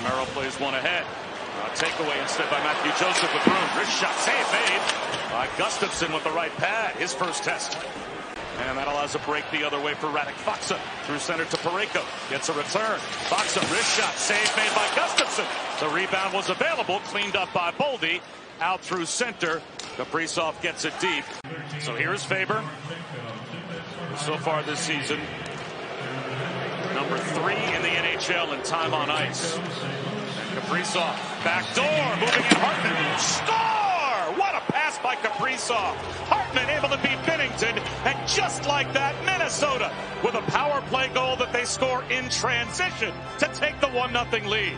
Merrill plays one ahead. Takeaway instead by Matthew Joseph with room. Wrist shot save made by Gustafsson with the right pad. His first test. And that allows a break the other way for Radek Faksa. Through center to Parayko. Gets a return. Faksa, wrist shot save made by Gustafsson. The rebound was available. Cleaned up by Boldy. Out through center. Kaprizov gets it deep. So here's Faber. So far this season, number 3 in the NHL in time on ice. And Kaprizov, back door, moving in Hartman. Score! What a pass by Kaprizov. Hartman able to beat Binnington, and just like that, Minnesota with a power play goal that they score in transition to take the 1-0 lead.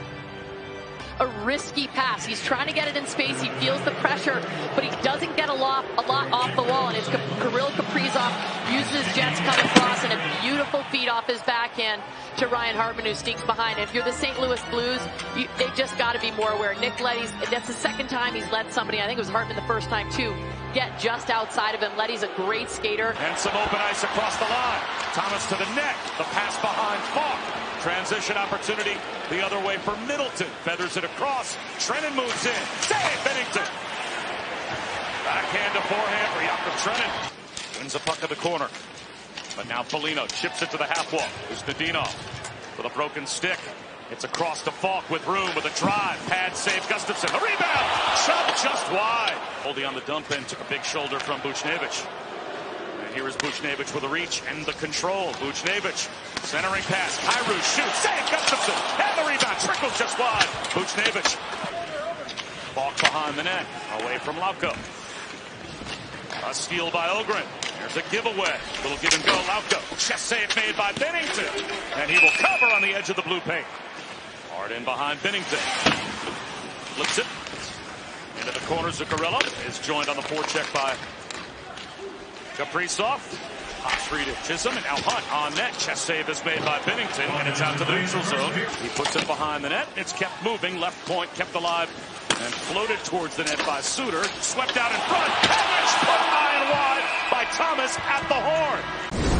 A risky pass. He's trying to get it in space. He feels the pressure, but he doesn't get a lot off the wall. And it's Kirill Kaprizov uses his jets coming across and a beautiful feed off his backhand to Ryan Hartman, who sneaks behind. And if you're the St. Louis Blues, they just got to be more aware. Nick Leddy's, that's the second time he's let somebody, I think it was Hartman the first time too, get just outside of him. Leddy's a great skater. And some open ice across the line. Thomas to the net. The pass behind Falk. Transition opportunity the other way for Middleton. Feathers it across. Trennan moves in. Save Binnington. Backhand to forehand for Jakob Trennan. Wins a puck at the corner. But now Foligno chips it to the half wall. There's Nadinov with a broken stick. It's across to Falk with room with a drive. Pad save Gustafsson. A rebound. Shot just wide. Boldy on the dump in. Took a big shoulder from Buchnevich. Here is Buchnevich with a reach and the control. Buchnevich centering pass. Kyrou shoots. Save Gustafsson. And the rebound. Trickles just wide. Buchnevich. Falk behind the net. Away from Lauko. A steal by Ogren. There's a giveaway. Little give and go. Lauko. Chest save made by Binnington. And he will cover on the edge of the blue paint. Hard in behind Binnington. Flips it. Into the corner. Zuccarello is joined on the forecheck by Kaprizov. Hot free to Chisholm, and now Hunt on net. Chest save is made by Binnington, and it's out to the neutral zone. He puts it behind the net. It's kept moving. Left point kept alive and floated towards the net by Suter. Swept out in front. Pavic put high and wide by Thomas at the horn.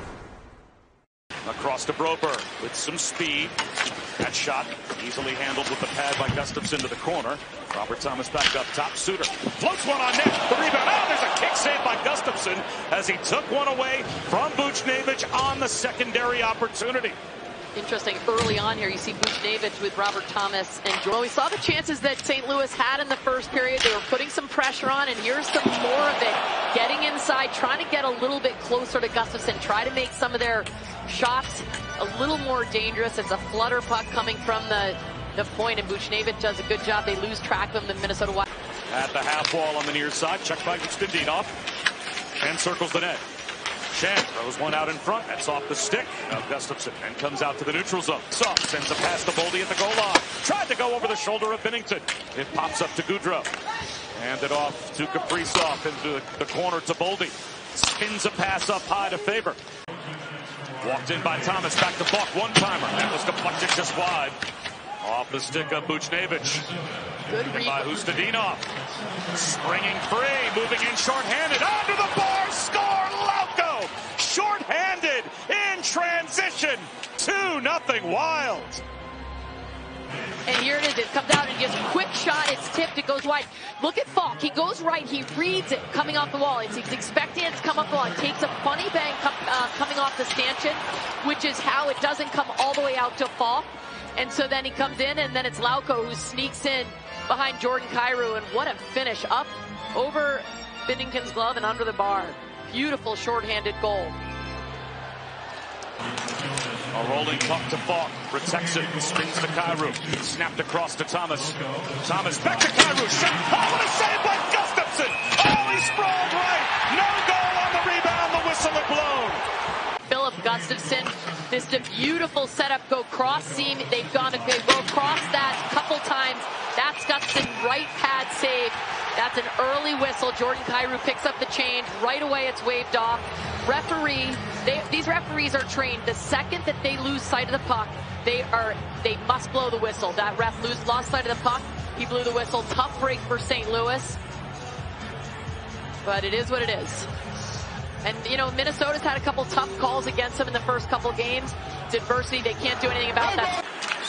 Across to Broberg with some speed. That shot easily handled with the pad by Gustafsson to the corner. Robert Thomas back up top. Suter floats one on net. The rebound. Oh, there's a kick saved by Gustafsson as he took one away from Buchnevich on the secondary opportunity. Interesting, early on here, you see Buchnevich with Robert Thomas and Joel. We saw the chances that St. Louis had in the first period. They were putting some pressure on, and here's some more of it. Getting inside, trying to get a little bit closer to Gustafsson, try to make some of their shots a little more dangerous. It's a flutter puck coming from the point, and Buchnevich does a good job. They lose track of him, the Minnesota Wild. At the half wall on the near side, checked by Stendinov, and circles the net. Shen throws one out in front. That's off the stick of Gustafsson and comes out to the neutral zone. Soft sends a pass to Boldy at the goal line. Tried to go over the shoulder of Binnington. It pops up to Goudreau. Handed off to Kaprizov into the corner to Boldy. Spins a pass up high to Faber. Walked in by Thomas. Back to Falk. One-timer. That was deflected just wide. Off the stick of Buchnevich. Good read by Hustadinov. Springing free. Moving in short-handed. Under the bar. Score! Lauko! Short-handed in transition. 2-0 Wild. And here it is. It comes out and just quick shot. It's tipped. It goes wide. Look at Falk. He goes right. He reads it coming off the wall. He's expecting it to come up the wall. It takes a funny bang coming off the stanchion, which is how it doesn't come all the way out to Falk. And so then he comes in, and then it's Lauko who sneaks in behind Jordan Kyrou. And what a finish. Up over Binnington's glove and under the bar. Beautiful shorthanded goal. A rolling puck to Falk. Protects it. Spins to Kyrou. Snapped across to Thomas. Thomas back to Kyrou. Shot. Oh, what a save by Gustafsson. Oh, he sprawled right. No goal on the rebound. The whistle had blown. Filip Gustafsson, just a beautiful setup, go cross seam. They go across that a couple times. That's Gustafsson, right pad save. That's an early whistle. Jordan Kyrou picks up the change. Right away it's waved off. Referee, these referees are trained. The second that they lose sight of the puck, they must blow the whistle. That ref lost sight of the puck. He blew the whistle. Tough break for St. Louis. But it is what it is. And, you know, Minnesota's had a couple tough calls against them in the first couple games. It's adversity. They can't do anything about that.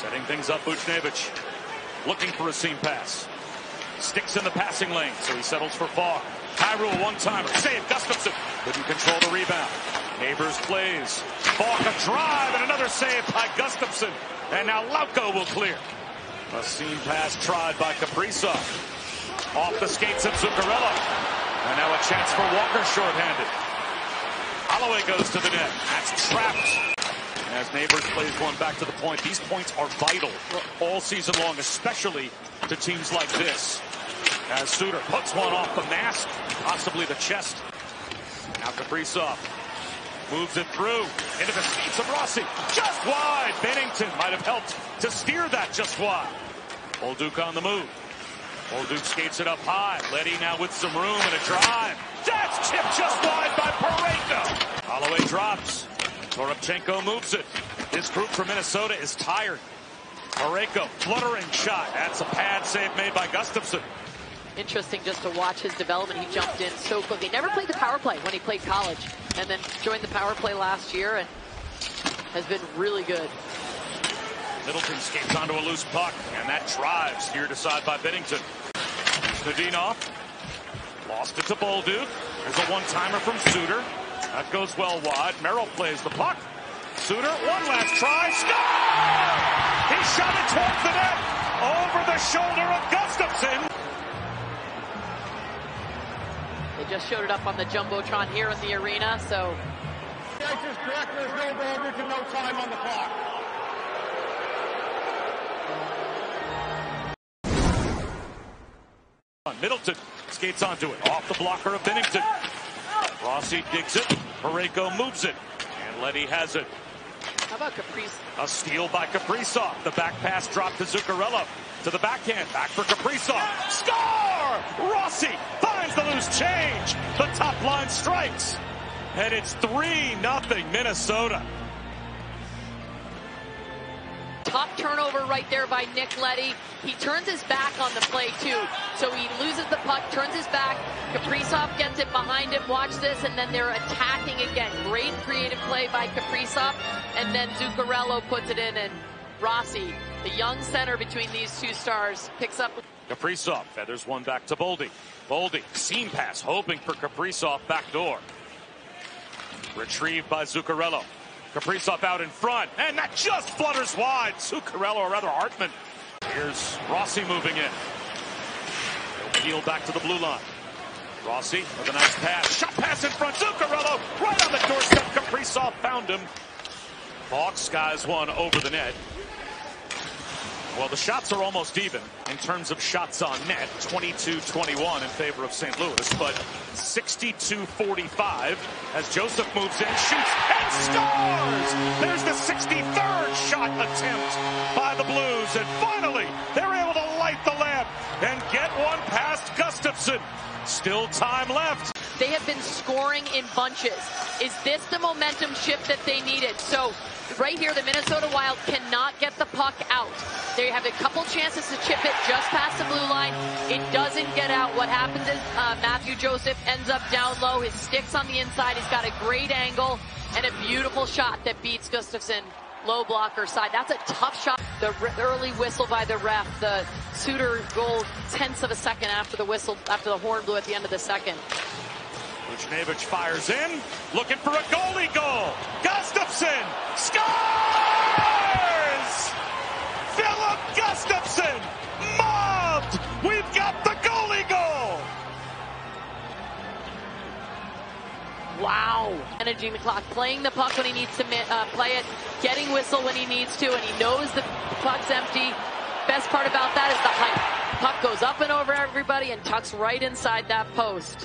Setting things up, Buchnevich. Looking for a seam pass. Sticks in the passing lane, so he settles for Falk. Hyrule one-timer. Save, Gustafsson. Couldn't control the rebound. Neighbors plays. Falk a drive and another save by Gustafsson. And now Lauko will clear. A seam pass tried by Kaprizov. Off the skates of Zuccarello. And now a chance for Walker shorthanded. Holloway goes to the net. That's trapped. As Neighbors plays one back to the point. These points are vital all season long, especially to teams like this. As Suter puts one off the mask, possibly the chest. Now Kaprizov moves it through into the skates of Rossi. Just wide. Bennington might have helped to steer that just wide. Bolduc on the move. Bolduc skates it up high. Leddy now with some room and a drive. That's tipped just wide by Parayko. Holloway drops. Toropchenko moves it. This group from Minnesota is tired. Parayko, fluttering shot. That's a pad save made by Gustafsson. Interesting just to watch his development. He jumped in so quickly. Never played the power play when he played college, and then joined the power play last year and has been really good. Middleton skates onto a loose puck, and that drive steered aside by Bennington. Nadinov lost it to Bolduc. There's a one-timer from Suter. That goes well wide. Merrill plays the puck. Suter, one last try. Score! He shot it towards the net. Over the shoulder of Gustafsson. They just showed it up on the Jumbotron here in the arena, so. The ice is correct. There's no garbage and no time on the clock. Middleton skates onto it. Off the blocker of Bennington. Rossi digs it. Parayko moves it. And Leddy has it. How about Kaprizov? A steal by Kaprizov. The back pass dropped to Zuccarello. To the backhand. Back for Kaprizov. Score! Rossi finds the loose change. The top line strikes. And it's 3-0 Minnesota. Top turnover right there by Nick Leddy. He turns his back on the play too. So he loses the puck, turns his back. Kaprizov gets it behind him. Watch this, and then they're attacking again. Great creative play by Kaprizov. And then Zuccarello puts it in, and Rossi, the young center between these two stars, picks up. Kaprizov feathers one back to Boldy. Boldy, seam pass, hoping for Kaprizov backdoor. Retrieved by Zuccarello. Kaprizov out in front, and that just flutters wide. Zuccarello, or rather Hartman. Here's Rossi moving in. He'll peel back to the blue line. Rossi with a nice pass. Shot pass in front. Zuccarello right on the doorstep. Kaprizov found him. Falk skies one over the net. Well, the shots are almost even in terms of shots on net. 22-21 in favor of St. Louis, but 62-45 as Joseph moves in, shoots, and scores! There's the 63rd shot attempt by the Blues, and finally, they're able to light the lamp and get one past Gustafsson. Still time left. They have been scoring in bunches. Is this the momentum shift that they needed? So right here, the Minnesota Wild cannot get the puck out. They have a couple chances to chip it just past the blue line. It doesn't get out. What happens is Matthew Joseph ends up down low. His stick's on the inside. He's got a great angle and a beautiful shot that beats Gustafsson. Low blocker side. That's a tough shot. The early whistle by the ref. The Suter goal, tenths of a second after the whistle, after the horn blew at the end of the second. Buchnevich fires in, looking for a goalie goal. Gustafsson scores! Philip Gustafsson mobbed! We've got the goalie goal! Wow. Managing the clock, playing the puck when he needs to play it, getting whistle when he needs to, and he knows the puck's empty. Best part about that is the height. Puck goes up and over everybody and tucks right inside that post.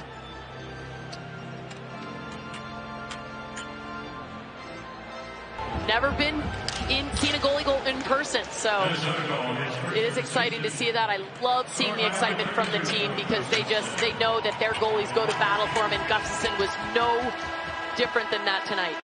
Never been seen a goalie goal in person, so it is exciting to see that. I love seeing the excitement from the team because they know that their goalies go to battle for him, and Gustafsson was no different than that tonight.